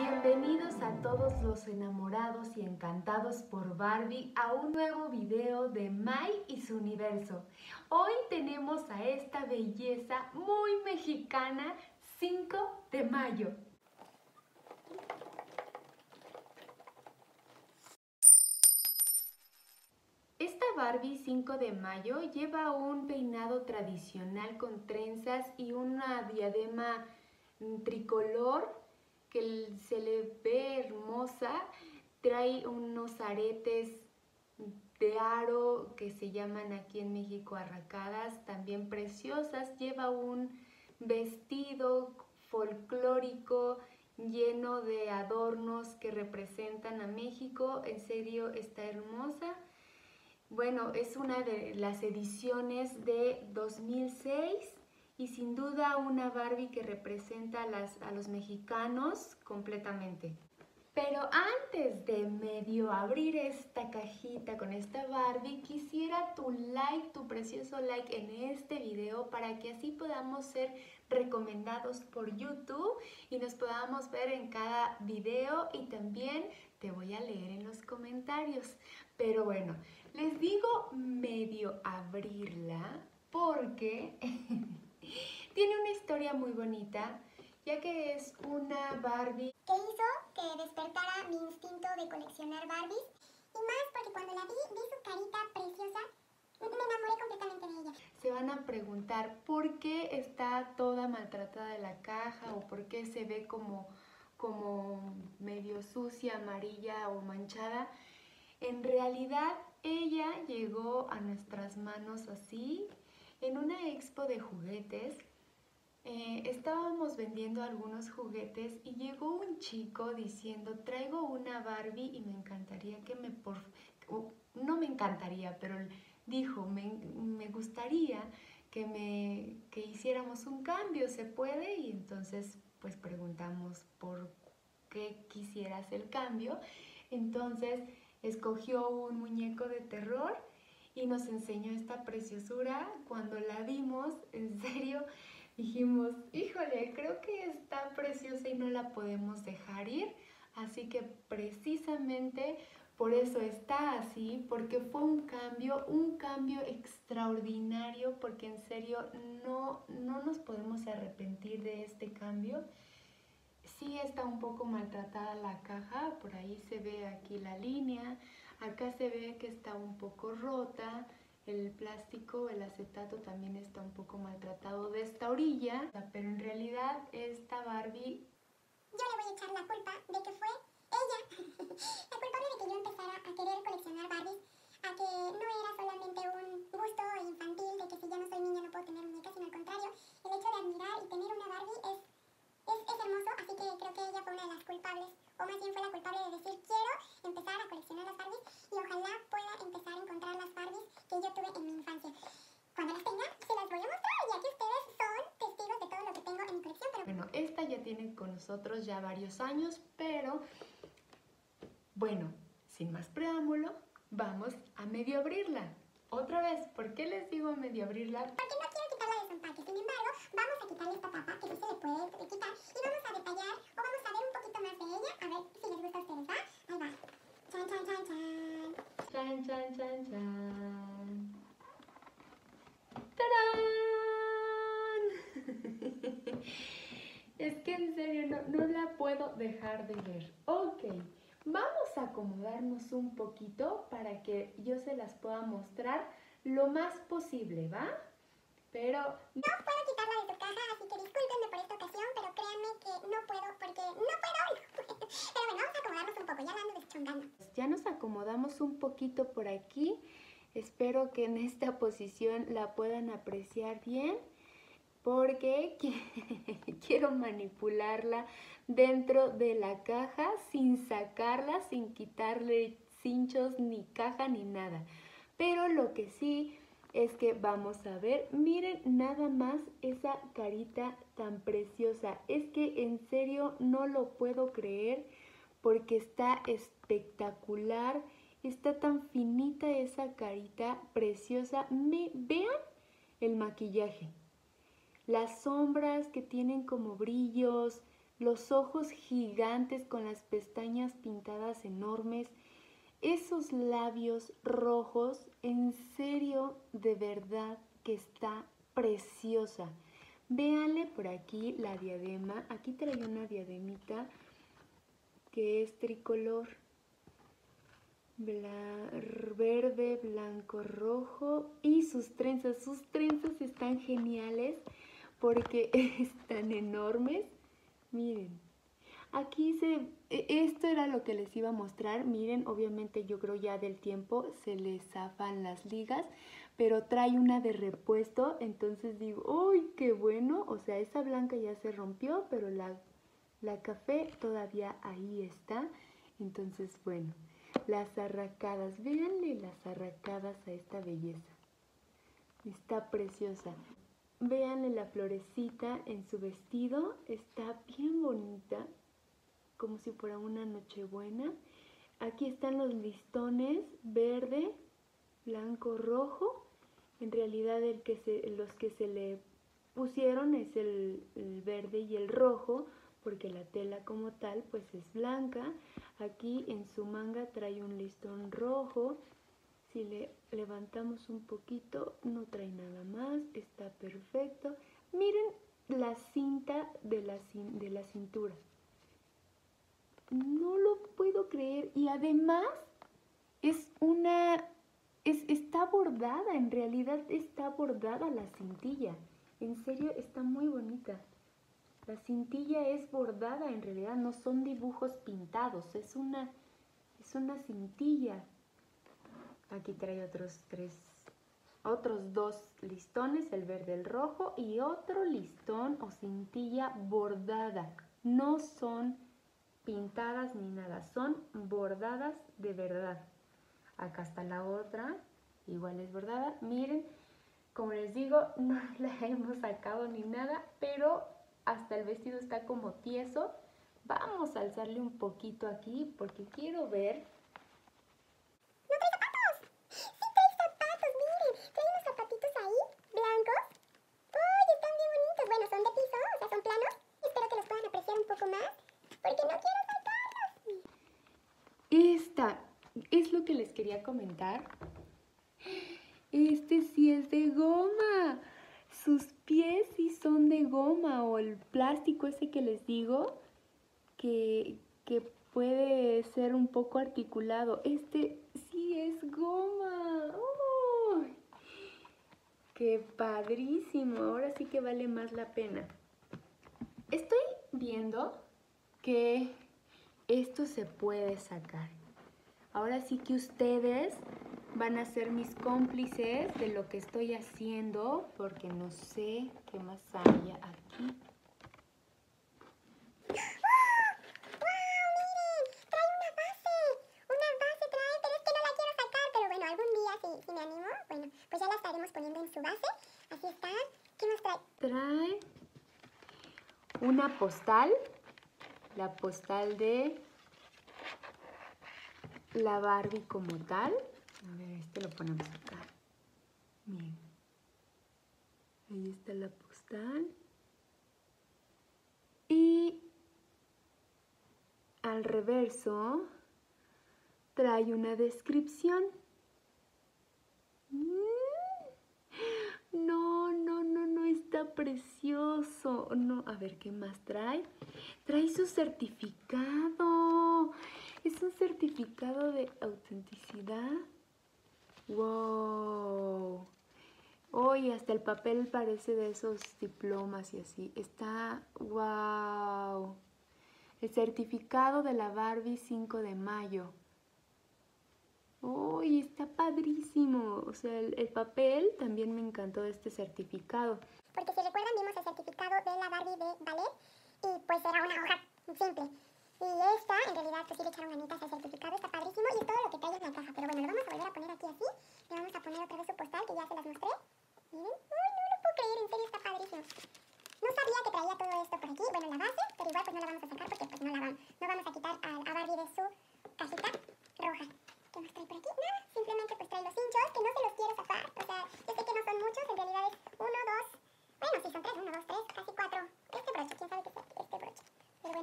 Bienvenidos a todos los enamorados y encantados por Barbie a un nuevo video de Mai y su universo. Hoy tenemos a esta belleza muy mexicana, 5 de mayo. Esta Barbie 5 de mayo lleva un peinado tradicional con trenzas y una diadema tricolor que se le ve hermosa. Trae unos aretes de aro que se llaman aquí en México arracadas, también preciosas. Lleva un vestido folclórico lleno de adornos que representan a México. En serio, está hermosa. Bueno, es una de las ediciones de 2006 y sin duda una Barbie que representa a los mexicanos completamente. Pero antes de medio abrir esta cajita con esta Barbie, quisiera tu like, tu precioso like en este video para que así podamos ser recomendados por YouTube y nos podamos ver en cada video, y también te voy a leer en los comentarios. Pero bueno, les digo medio abrirla porque tiene una historia muy bonita, ya que es una Barbie que hizo que despertara mi instinto de coleccionar Barbies, y más porque cuando la vi su carita preciosa, me enamoré completamente de ella. Se van a preguntar por qué está toda maltratada de la caja o por qué se ve como medio sucia, amarilla o manchada. En realidad ella llegó a nuestras manos así en una expo de juguetes. Estábamos vendiendo algunos juguetes y llegó un chico diciendo: traigo una Barbie y me encantaría que no me encantaría, pero dijo, me gustaría que hiciéramos un cambio, ¿se puede? Y entonces pues preguntamos por qué quisieras el cambio. Entonces escogió un muñeco de terror y nos enseñó esta preciosura. Cuando la vimos, en serio, dijimos, híjole, creo que está preciosa y no la podemos dejar ir. Así que precisamente por eso está así, porque fue un cambio extraordinario, porque en serio no nos podemos arrepentir de este cambio. Sí está un poco maltratada la caja, por ahí se ve aquí la línea, acá se ve que está un poco rota. El plástico, el acetato también está un poco maltratado de esta orilla, pero en realidad esta Barbie... Yo le voy a echar la culpa de que fue ella la culpable de que yo empezara a querer coleccionar Barbies, a que no era solamente un gusto infantil de que si ya no soy niña no puedo tener muñecas, sino al contrario, el hecho de admirar y tener una Barbie es hermoso. Así que creo que ella fue una de las culpables, o más bien fue la culpable de decir quiero empezar a coleccionar las Barbies y ojalá pueda empezar a encontrar las Barbies que yo tuve en mi infancia. Cuando las tenga se las voy a mostrar, ya que ustedes son testigos de todo lo que tengo en mi colección. Pero bueno, esta ya tiene con nosotros ya varios años, pero bueno, sin más preámbulo, vamos a medio abrirla. Otra vez, ¿por qué les digo medio abrirla? Porque no quiero quitarla de su empaque. Sin embargo, vamos a quitarle esta tapa que sí se le puede quitar y vamos a detallar o vamos a ver un poquito más de ella. A ver si les gusta a ustedes, ¿va? Ahí va. Chan, chan, chan, chan. Chan, chan, chan, chan. ¡Tarán! Es que en serio no la puedo dejar de ver. Ok, vamos a acomodarnos un poquito para que yo se las pueda mostrar lo más posible, ¿va? Pero no puedo quitarla de su caja, así que discúlpenme por esta ocasión, pero créanme que no puedo porque no puedo. Pero bueno, vamos a acomodarnos un poco, ya la ando deschongando. Ya nos acomodamos un poquito por aquí. Espero que en esta posición la puedan apreciar bien, porque quiero manipularla dentro de la caja sin sacarla, sin quitarle cinchos ni caja ni nada. Pero lo que sí es que vamos a ver, miren nada más esa carita tan preciosa. Es que en serio no lo puedo creer porque está espectacular. Está tan finita esa carita preciosa. Vean el maquillaje. Las sombras que tienen como brillos, los ojos gigantes con las pestañas pintadas enormes, esos labios rojos, en serio, de verdad que está preciosa. Véanle por aquí la diadema. Aquí trae una diademita que es tricolor. Verde, blanco, rojo y sus trenzas están geniales porque están enormes. Miren, aquí esto era lo que les iba a mostrar. Miren, obviamente yo creo ya del tiempo se les zafan las ligas, pero trae una de repuesto, entonces digo, ¡ay, qué bueno! O sea, esa blanca ya se rompió, pero la café todavía ahí está. Entonces, bueno, las arracadas, véanle las arracadas a esta belleza. Está preciosa. Véanle la florecita en su vestido, está bien bonita, como si fuera una nochebuena. Aquí están los listones verde, blanco, rojo. En realidad los que se le pusieron es el verde y el rojo, porque la tela como tal pues es blanca. Aquí en su manga trae un listón rojo. Si le levantamos un poquito, no trae nada más, está perfecto. Miren la cinta de la cintura. No lo puedo creer. Y además está bordada, en realidad está bordada la cintilla. En serio, está muy bonita. La cintilla es bordada, en realidad no son dibujos pintados, es una cintilla. Aquí trae otros dos listones, el verde, el rojo y otro listón o cintilla bordada. No son pintadas ni nada, son bordadas de verdad. Acá está la otra, igual es bordada. Miren, como les digo, no la hemos sacado ni nada, pero hasta el vestido está como tieso. Vamos a alzarle un poquito aquí porque quiero ver. Esta es lo que les quería comentar. Este sí es de goma. Sus pies sí son de goma o el plástico ese que les digo que puede ser un poco articulado. Este sí es goma. ¡Oh! ¡Qué padrísimo! Ahora sí que vale más la pena. Estoy viendo que esto se puede sacar. Ahora sí que ustedes van a ser mis cómplices de lo que estoy haciendo, porque no sé qué más haya aquí. Si me animo, bueno, pues ya la estaremos poniendo en su base. Así está. ¿Qué nos trae? Trae una postal, la postal de la Barbie como tal. A ver, lo ponemos acá. Bien. Ahí está la postal. Y al reverso trae una descripción. No, está precioso. No, a ver, ¿qué más trae? Trae su certificado. Es un certificado de autenticidad. ¡Wow! Oye, hasta el papel parece de esos diplomas y así. Está, ¡wow! El certificado de la Barbie 5 de mayo. ¡Uy, está padrísimo! O sea, el papel también me encantó de este certificado. Porque si recuerdan, vimos el certificado de la Barbie de ballet y pues era una hoja simple. Y esta, en realidad, pues sí le echaron ganitas al certificado, está padrísimo y es todo lo que trae en la caja. Pero bueno, lo vamos a volver a poner aquí así. Le vamos a poner otra vez su postal que ya se las mostré. Miren, ¡ay, no lo puedo creer! En serio, está padrísimo. No sabía que traía todo esto por aquí, bueno, la base, pero igual pues no la vamos a sacar porque pues no vamos a quitar a Barbie de su cajita roja. ¿Qué más trae por aquí? Nada, simplemente pues trae los hinchos, que no se los quiero sacar. O sea, yo sé que no son muchos, en realidad es 1, 2, bueno, sí son 3, 1, 2, 3, casi 4. Este broche, quién sabe qué es este broche. Pero bueno,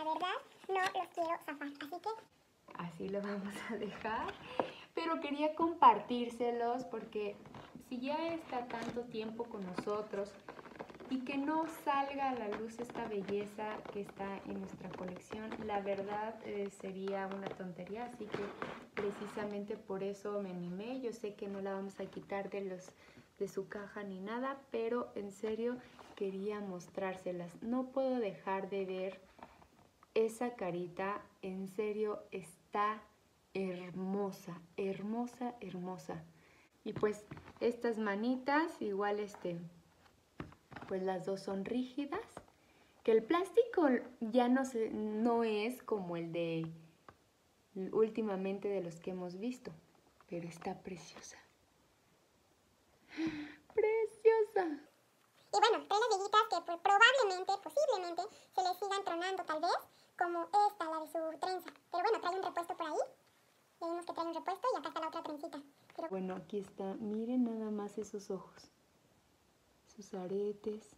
verdad no los quiero zafar, así que así lo vamos a dejar. Pero quería compartírselos porque si ya está tanto tiempo con nosotros y que no salga a la luz esta belleza que está en nuestra colección, la verdad sería una tontería, así que precisamente por eso me animé. Yo sé que no la vamos a quitar de su caja ni nada, pero en serio quería mostrárselas. No puedo dejar de ver esa carita, en serio está hermosa, hermosa, hermosa. Y pues estas manitas, igual pues las dos son rígidas, que el plástico ya no es como el de últimamente de los que hemos visto, pero está preciosa. ¡Preciosa! y bueno, trae las vellitas que pues, probablemente, posiblemente, se le sigan tronando tal vez, como esta, la de su trenza. Pero bueno, trae un repuesto por ahí. Ya vimos que trae un repuesto y acá está la otra trencita. Pero bueno, aquí está, miren nada más esos ojos, sus aretes.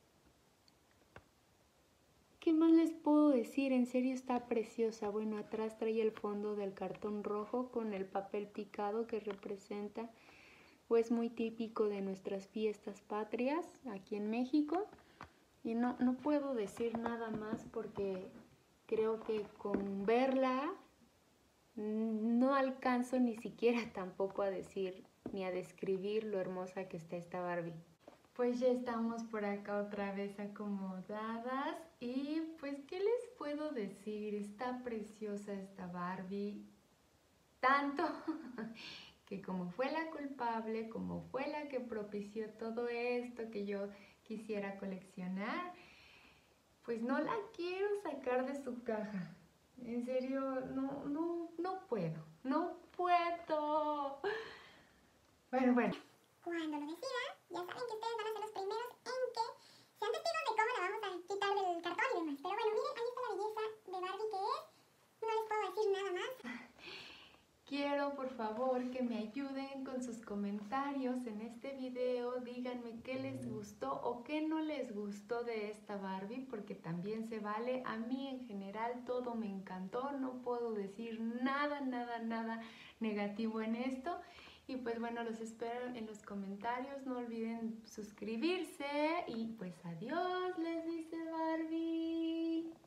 ¿Qué más les puedo decir? En serio está preciosa. Bueno, atrás trae el fondo del cartón rojo con el papel picado que representa o es muy típico de nuestras fiestas patrias aquí en México. Y no puedo decir nada más porque creo que con verla no alcanzo ni siquiera tampoco a decir ni a describir lo hermosa que está esta Barbie. Pues ya estamos por acá otra vez acomodadas y pues ¿qué les puedo decir? Está preciosa esta Barbie, tanto que como fue la culpable, como fue la que propició todo esto que yo quisiera coleccionar, pues no la quiero sacar de su caja. En serio, no puedo, no puedo. Bueno. cuando lo decida, ya saben que ustedes van a ser los primeros en que sean testigos de cómo la vamos a quitar del cartón y demás. Pero bueno, miren, ahí está la belleza de Barbie que es. No les puedo decir nada más. Quiero por favor que me ayuden con sus comentarios en este video, díganme qué les gustó o qué no les gustó de esta Barbie, porque también se vale. A mí en general todo me encantó, no puedo decir nada negativo en esto. Y pues bueno, los espero en los comentarios, no olviden suscribirse y pues adiós, les dice Barbie.